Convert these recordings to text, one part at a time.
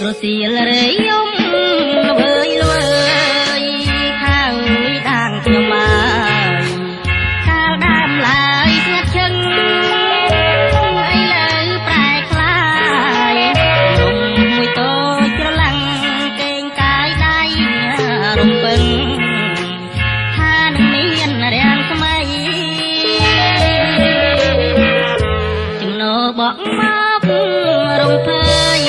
Sial reyom với lơi khang đang cho mai sao đam lại ngắt chân ấy lời phải khai rung mùi tôi cho lăng kênh cái đáy rung bừng tha nâng miên đèn có mây chừng nô bọc móc rung phơi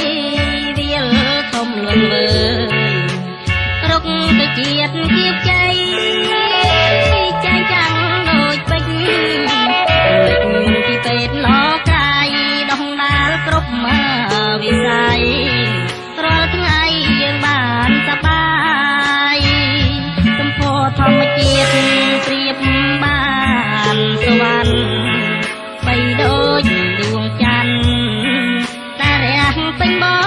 rục từ chiết kiếp cháy cháy trắng đôi bích thì pet nó cay đông đá cướp mà vì say rồi thứ ngày dương bàn sa bay tâm phô thầm chiết triệp bàn soan bay đôi đường chăn ta rẽ tinh bó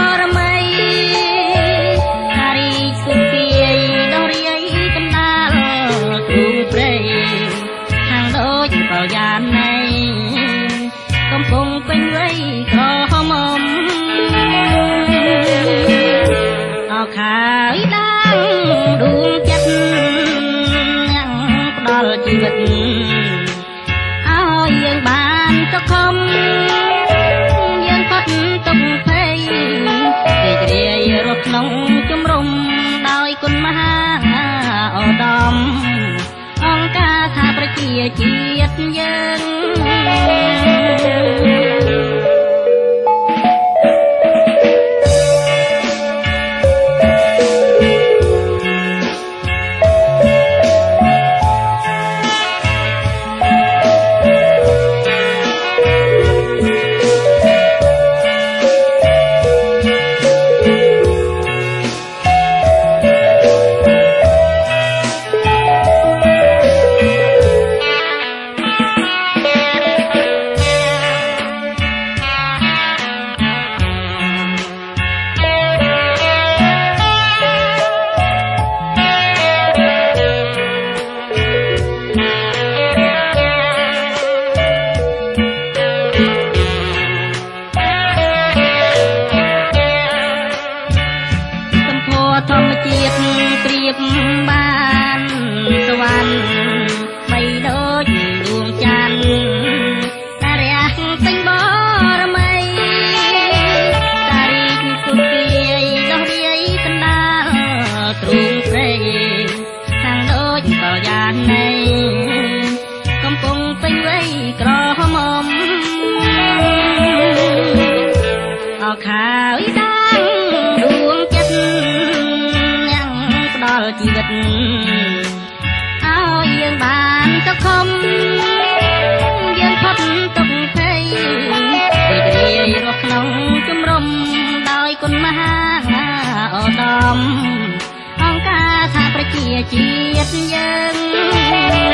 កំពុងពេញវ័យក្រហមអោខើយដាំដួងចិត្តអ្នកផ្ដល់ជីវិតឲ្យយើងបានសុខមយើងផុតទុក្ខភ័យរីករាយរស់ក្នុងជំរំដោយគុណមហាឧត្តមអង្គការថាប្រជាជាតិយើងធម្មជាតិព្រៀបបានសវណ្ណបីដូចដួងច័ន្ទតារះពេញបរមីតារីកសុខាយដោះរាយកណ្ដាលទ្រូងព្រៃខាងដូចកលយ៉ាណៃកំពុងពេញវ័យក្រហមអោខើយដាំដួងចិត្តជីវិតឲ្យយើងបានសុខមយើងផុតទុក្ខភ័យរីករាយរស់ក្នុងជំរំដោយគុណមហាឧត្តមអង្គការថាប្រជាជាតិយើង